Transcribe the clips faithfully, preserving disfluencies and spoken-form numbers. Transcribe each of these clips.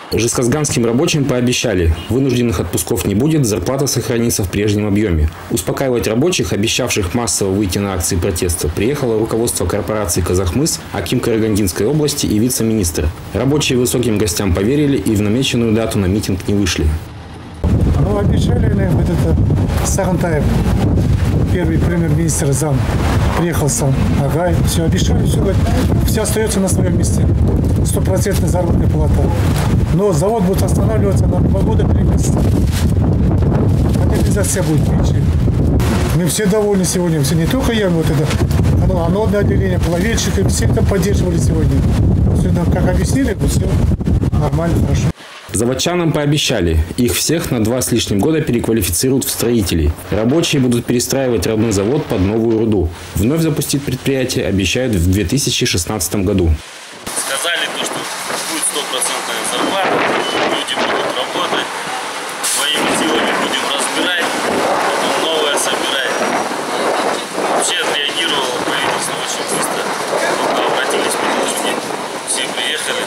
Жезказганским рабочим пообещали, вынужденных отпусков не будет, зарплата сохранится в прежнем объеме. Успокаивать рабочих, обещавших массово выйти на акции протеста, приехало руководство корпорации «Казахмыс», аким Карагандинской области и вице-министр. Рабочие высоким гостям поверили и в намеченную дату на митинг не вышли. Ну, обещали, вот это Сагантаев, первый премьер-министр, зам, приехал сам, Агай, все обещали, все, говорит, все остается на своем месте, стопроцентная заработная плата. Но завод будет останавливаться на два года, три месяца. Модернизация будет меньше. Мы все довольны сегодня, все, не только я, вот это, анодное отделение, половильщики, все это поддерживали сегодня. Все нам как объяснили, вот все нормально, хорошо. Заводчанам пообещали, их всех на два с лишним года переквалифицируют в строителей. Рабочие будут перестраивать родной завод под новую руду. Вновь запустить предприятие обещают в две тысячи шестнадцатом году. Сказали, что будет стопроцентная зарплата, люди будут работать, своими силами будем разбирать, потом новое собирать. Вообще отреагировало правительство очень быстро, только обратились металлурги, все приехали.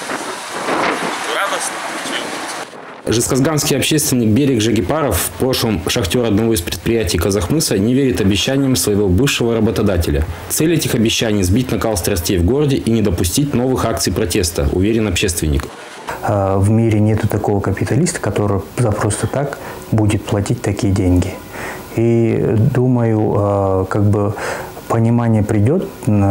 Радостно. Жезказганский общественник Берик Жагипаров, в прошлом шахтер одного из предприятий Казахмыса, не верит обещаниям своего бывшего работодателя. Цель этих обещаний – сбить накал страстей в городе и не допустить новых акций протеста, уверен общественник. В мире нету такого капиталиста, который за просто так будет платить такие деньги. И думаю, как бы понимание придет,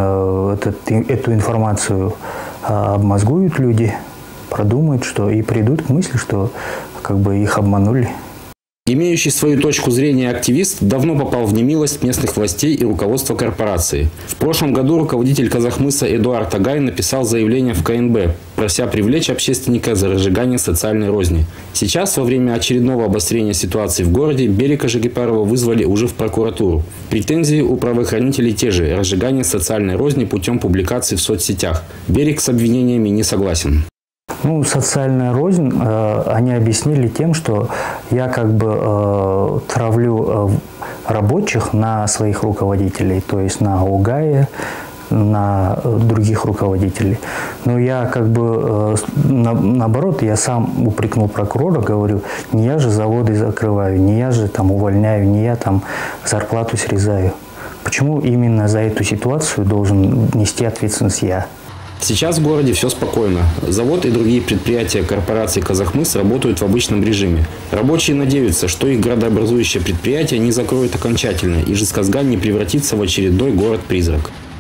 эту информацию обмозгуют люди, продумают, что и придут к мысли, что как бы их обманули. Имеющий свою точку зрения активист давно попал в немилость местных властей и руководства корпорации. В прошлом году руководитель Казахмыса Эдуард Агай написал заявление в ка эн бэ, прося привлечь общественника за разжигание социальной розни. Сейчас, во время очередного обострения ситуации в городе, Берика Жагипарова вызвали уже в прокуратуру. Претензии у правоохранителей те же – разжигание социальной розни путем публикаций в соцсетях. Берик с обвинениями не согласен. Ну, социальная рознь, э, они объяснили тем, что я как бы э, травлю э, рабочих на своих руководителей, то есть на Угае, на э, других руководителей. Но я как бы, э, на, наоборот, я сам упрекнул прокурора, говорю, не я же заводы закрываю, не я же там увольняю, не я там зарплату срезаю. Почему именно за эту ситуацию должен нести ответственность я? Сейчас в городе все спокойно. Завод и другие предприятия корпорации «Казахмыс» работают в обычном режиме. Рабочие надеются, что их градообразующее предприятие не закроют окончательно и Жезказган не превратится в очередной город-призрак.